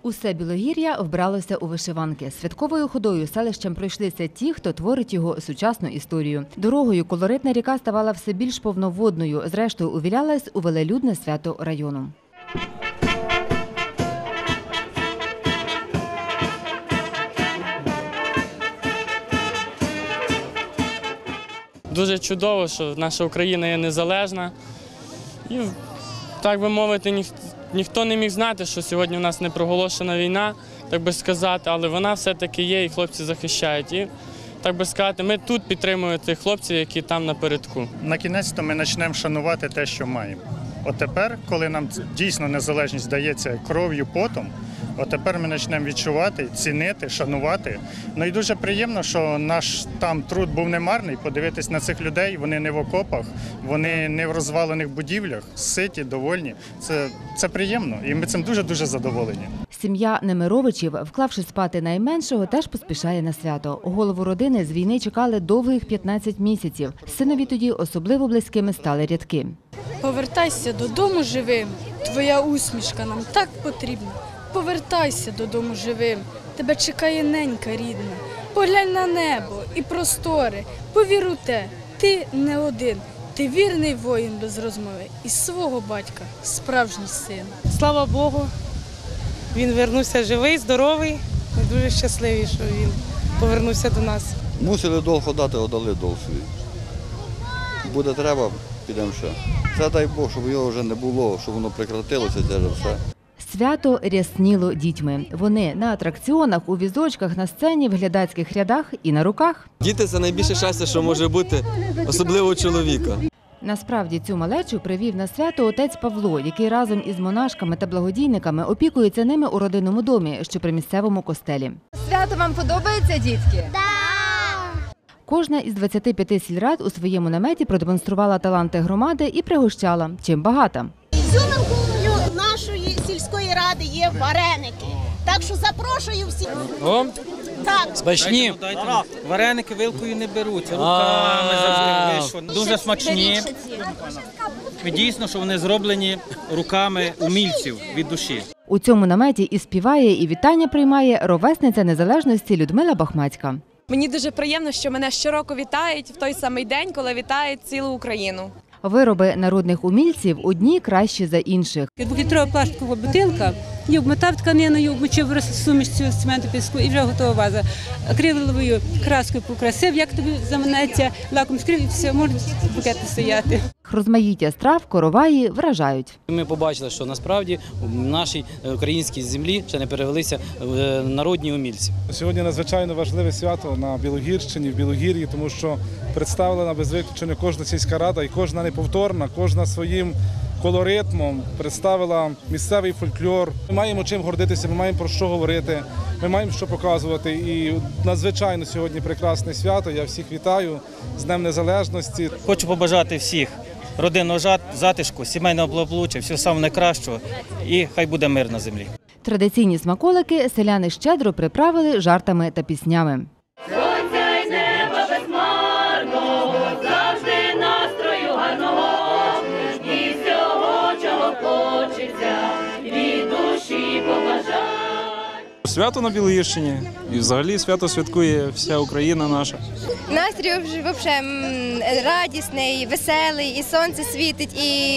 Усе Білогір'я вбралося у вишиванки. Святковою ходою селищем пройшлися ті, хто творить його сучасну історію. Дорогою колоритна ріка ставала все більш повноводною, зрештою увілялась у велелюдне свято району. Дуже чудово, що наша Україна є незалежна. І, так би мовити, ніхто не міг знати, що сьогодні в нас не проголошена війна, так би сказати, але вона все-таки є і хлопці захищають. І, так би сказати, ми тут підтримуємо тих хлопців, які там напередку. На кінець-то ми почнемо шанувати те, що маємо. От тепер, коли нам дійсно незалежність дається кров'ю, потом, от тепер ми почнемо відчувати, цінити, шанувати. Ну і дуже приємно, що наш там труд був не марний, подивитись на цих людей, вони не в окопах, вони не в розвалених будівлях, ситі, довольні. Це приємно і ми цим дуже-дуже задоволені. Сім'я Немировичів, вклавши спати найменшого, теж поспішає на свято. Голову родини з війни чекали довгих 15 місяців. Синові тоді особливо близькими стали рядки. Повертайся додому живим, твоя усмішка нам так потрібна. Повертайся додому живим, тебе чекає ненька рідна. Поглянь на небо і простори, повір у те, ти не один. Ти вірний воїн без розмови і свого батька справжній син. Слава Богу, він повернувся живий, здоровий. Ми дуже щасливі, що він повернувся до нас. Мусили довго дати, отдали долг свій. Буде треба, підемо ще. Це дай Бог, щоб його вже не було, щоб воно прекратилося, це вже все. Свято рясніло дітьми. Вони на атракціонах, у візочках, на сцені, в глядацьких рядах і на руках. Діти – це найбільше щастя, що може бути, особливо у чоловіка. Насправді цю малечу привів на свято отець Павло, який разом із монашками та благодійниками опікується ними у родинному домі, що при місцевому костелі. Свято вам подобається, дітки? Кожна із 25 сільрад у своєму наметі продемонструвала таланти громади і пригощала, чим багата. Ізюминкою нашої сільської ради є вареники. Так що запрошую всіх. О, так. смачні. Вареники вилкою не беруть, руками завжди вийшло. Дуже смачні. І дійсно, що вони зроблені руками умільців від душі. У цьому наметі і співає, і вітання приймає ровесниця незалежності Людмила Бахмацька. Мені дуже приємно, що мене щороку вітають в той самий день, коли вітають цілу Україну. Вироби народних умільців одні кращі за інших. Двохлітрова пластикова бутилка, її обмотав тканиною, обмочив суміш цю цементу піску і вже готова ваза. Акриловою краскою покрасив, як тобі заманеться, лаком скрив і все, можна букети стояти. Розмаїття страв, короваї вражають. Ми побачили, що насправді в нашій українській землі ще не перевелися народні умільці. Сьогодні надзвичайно важливе свято на Білогірщині, в Білогір'ї, тому що представлена без виключення кожна сільська рада і кожна неповторна, кожна своїм колоритмом представила місцевий фольклор. Ми маємо чим гордитися, ми маємо про що говорити, ми маємо що показувати. І надзвичайно сьогодні прекрасне свято. Я всіх вітаю з Днем Незалежності. Хочу побажати всіх родинного затишку, сімейного благополуччя, всього самого найкращого і хай буде мир на землі. Традиційні смаколики селяни щедро приправили жартами та піснями. Сонця й неба безмарного, завжди настрою гарного, і всього, чого хочеться, від душі побажай. Свято на Білогірщині і взагалі свято святкує вся Україна наша. Настрій взагалі радісний, веселий, і сонце світить, і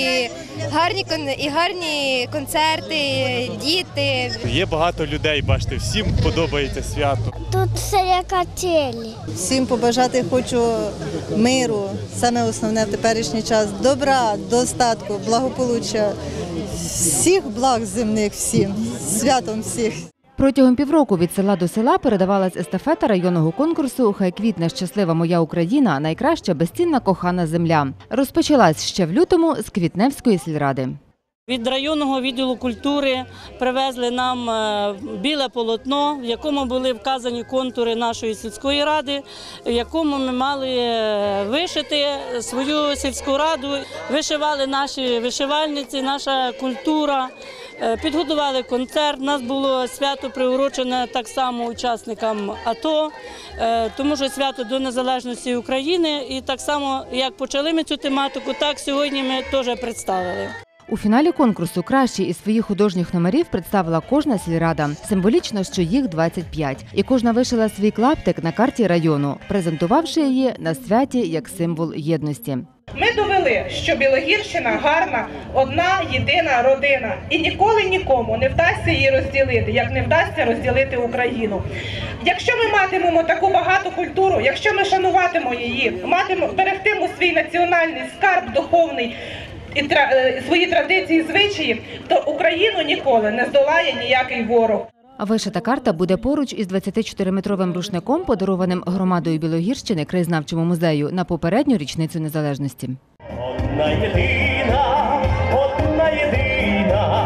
гарні концерти, діти. Є багато людей, бачите, всім подобається свято. Тут все котелі. Всім побажати хочу миру, саме основне в теперішній час, добра, достатку, благополуччя, всіх благ земних всім, святом всіх. Протягом півроку від села до села передавалась естафета районного конкурсу «Хай квітне щаслива моя Україна. Найкраща безцінна кохана земля». Розпочалась ще в лютому з Квітневської сільради. Від районного відділу культури привезли нам біле полотно, в якому були вказані контури нашої сільської ради, в якому ми мали вишити свою сільську раду. Вишивали наші вишивальниці, наша культура, підготували концерт. У нас було свято приурочене так само учасникам АТО, тому що свято до незалежності України. І так само, як почали ми цю тематику, так сьогодні ми теж представили. У фіналі конкурсу кращі із своїх художніх номерів представила кожна сільрада. Символічно, що їх 25. І кожна вишила свій клаптик на карті району, презентувавши її на святі як символ єдності. Ми довели, що Білогірщина гарна, одна єдина родина. І ніколи нікому не вдасться її розділити, як не вдасться розділити Україну. Якщо ми матимемо таку багату культуру, якщо ми шануватимемо її, берегтимемо свій національний скарб духовний, і свої традиції, звичаї, то Україну ніколи не здолає ніякий ворог. А вишита карта буде поруч із 24-метровим рушником, подарованим громадою Білогірщини краєзнавчому музею на попередню річницю незалежності. Одна єдина,